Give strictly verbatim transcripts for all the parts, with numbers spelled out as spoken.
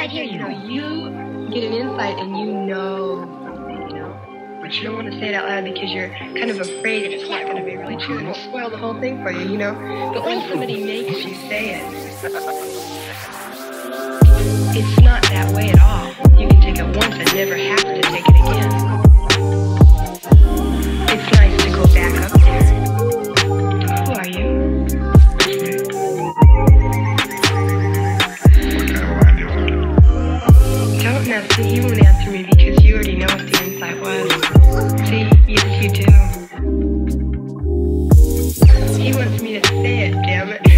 right here, you know, you get an insight and you know something, you know, but you don't want to say it out loud because you're kind of afraid that it's not going to be really true and it'll spoil the whole thing for you, you know. But when somebody makes you say it, it's not that way at all. You can take it once and never have to take it again. It's nice to go back up there. Who are you? Don't know. See, he won't answer me because you already know what the insight was. See, yes, you do. He wants me to say it, damn it.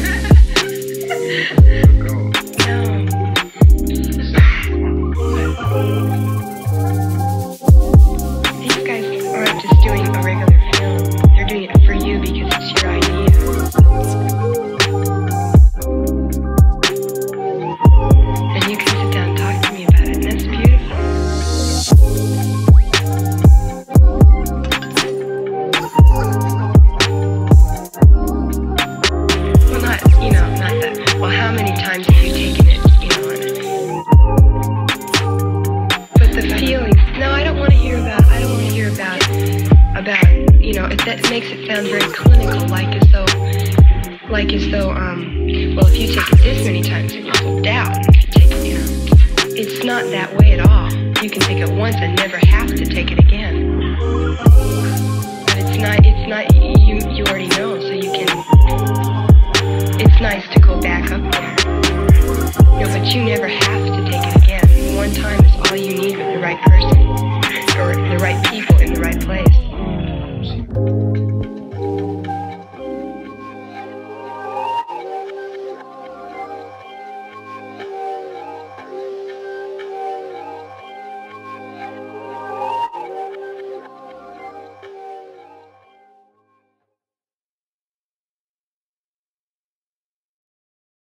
No. These guys aren't just doing a regular film. They're doing it for you because it's your idea. And you can sit down and talk to me about it, and that's beautiful. Well, not, you know, not that. Well, how many times have you taken it, you know, and, but the feelings, no, I don't want to hear about, I don't want to hear about, about, you know, it, that makes it sound very clinical, like as though, like as though, um, well, if you take it this many times, it will doubt. If you take it, you know, it's not that way at all. You can take it once and never have to take it again. But it's not, it's not, you, you already know, so you can, it's nice to go back up there. No, but you never have.